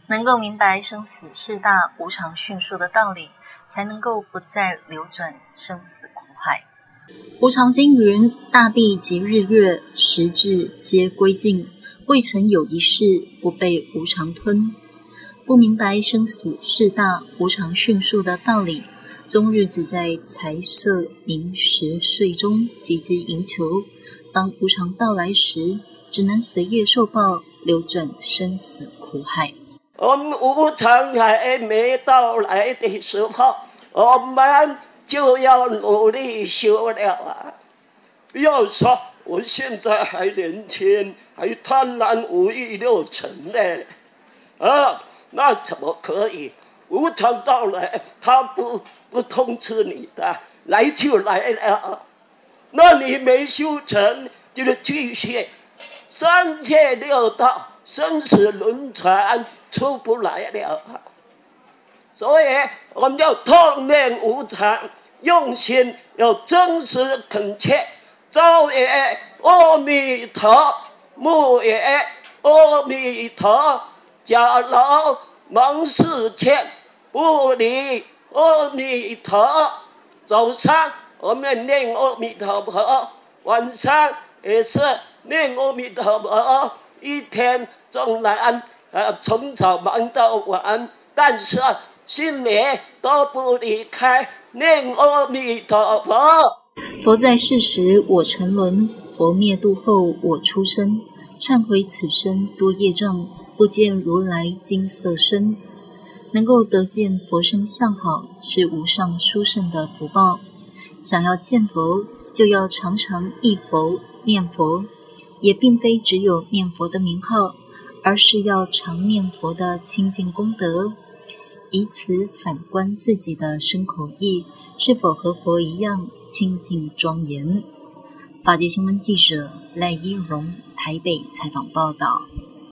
能够明白生死事大无常迅速的道理，才能够不再流转生死苦海。无常经云：大地及日月时至皆归尽，未曾有一事不被无常吞。不明白生死事大无常迅速的道理，终日只在财色名食睡中汲汲营求，当无常到来时，只能随业受报，流转生死苦海。 无常还没到来的时候，我们就要努力修了啊！不要说我现在还年轻，还贪婪无欲六尘呢，那怎么可以？无常到来，他不通知你的，来就来了。那你没修成，就是继续三界六道生死轮转出不来了。所以我们要痛念无常，用心要真实恳切，朝也阿弥陀，暮也阿弥陀，假劳忙事欠，不离阿弥陀。早上我们念阿弥陀佛，晚上也是念阿弥陀佛，一天纵然从早忙到晚，但是心里都不离开念阿弥陀佛。 佛在世时我沉沦，佛灭度后我出生，忏悔此生多业障，不见如来金色身。能够得见佛身相好，是无上殊胜的福报。想要见佛，就要常常忆佛念佛，也并非只有念佛的名号，而是要常念佛的清净功德，以此反观自己的身口意是否和佛一样清净庄严。法界新闻记者赖依荣台北采访报道。